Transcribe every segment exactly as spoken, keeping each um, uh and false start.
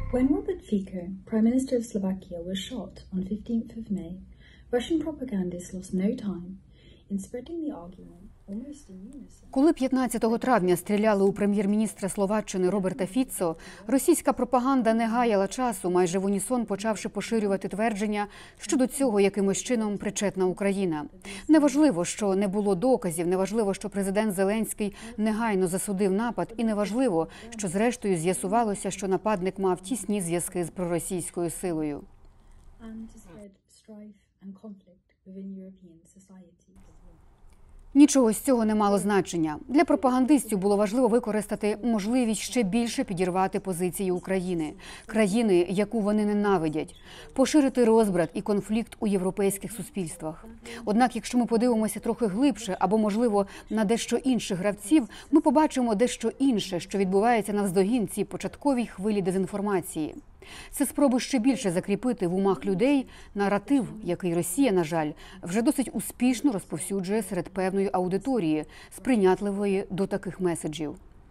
When Robert Fico, Prime Minister of Slovakia, was shot on fifteenth of May, Russian propagandists lost no time in spreading the argument almost in unison. Коли п'ятнадцятого травня стріляли у прем'єр-міністра Словаччини Роберта Фіцо, російська пропаганда не гаяла часу, майже в унісон почавши поширювати твердження, що до цього якимось чином причетна Україна. Неважливо, що не було доказів, неважливо, що президент Зеленський негайно засудив напад, і неважливо, що зрештою з'ясувалося, що нападник мав тісні зв'язки з проросійською силою. Нічого з цього не мало значення. Для пропагандистів було важливо використати можливість ще більше підірвати позиції України, країни, яку вони ненавидять, поширити розбрат і конфлікт у європейських суспільствах. Однак, якщо ми подивимося трохи глибше або, можливо, на дещо інших гравців, ми побачимо дещо інше, що відбувається навздогін цій початковій хвилі дезінформації. Це спроби ще більше закріпити в умах людей наратив, який Росія, на жаль, вже досить успішно розповсюджує серед певної аудиторії, сприйнятливої до таких меседжів.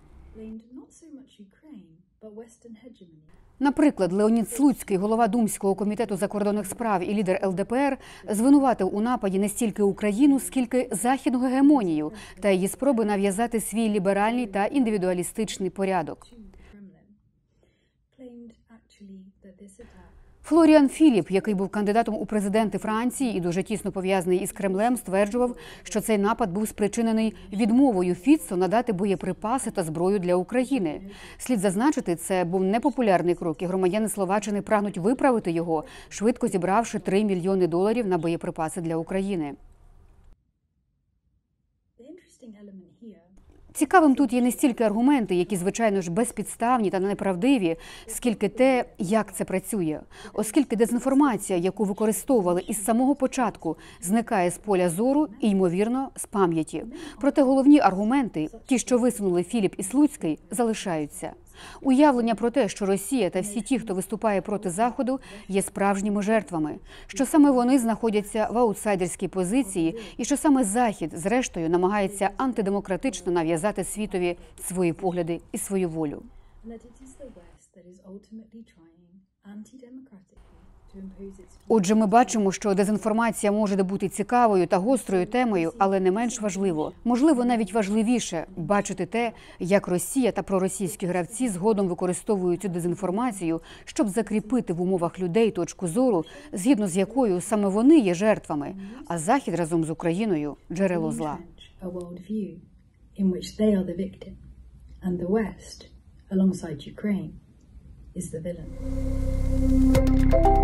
Наприклад, Леонід Слуцький, голова Думського комітету закордонних справ і лідер ел де пе ер, звинуватив у нападі не стільки Україну, скільки західну гегемонію та її спроби нав'язати свій ліберальний та індивідуалістичний порядок. Флоріан Філіп, який був кандидатом у президенти Франції і дуже тісно пов'язаний із Кремлем, стверджував, що цей напад був спричинений відмовою Фіцо надати боєприпаси та зброю для України. Слід зазначити, це був непопулярний крок, і громадяни Словаччини прагнуть виправити його, швидко зібравши три мільйони доларів на боєприпаси для України. Цікавим тут є не стільки аргументи, які, звичайно ж, безпідставні та неправдиві, скільки те, як це працює. Оскільки дезінформація, яку використовували із самого початку, зникає з поля зору і, ймовірно, з пам'яті. Проте головні аргументи, ті, що висунули Філіп і Слуцький, залишаються. Уявлення про те, що Росія та всі ті, хто виступає проти Заходу, є справжніми жертвами, що саме вони знаходяться в аутсайдерській позиції і що саме Захід, зрештою, намагається антидемократично нав'язати світові свої погляди і свою волю. Отже, ми бачимо, що дезінформація може бути цікавою та гострою темою, але не менш важливо, можливо, навіть важливіше бачити те, як Росія та проросійські гравці згодом використовують цю дезінформацію, щоб закріпити в умовах людей точку зору, згідно з якою саме вони є жертвами, а Захід разом з Україною – джерело зла. Is the villain.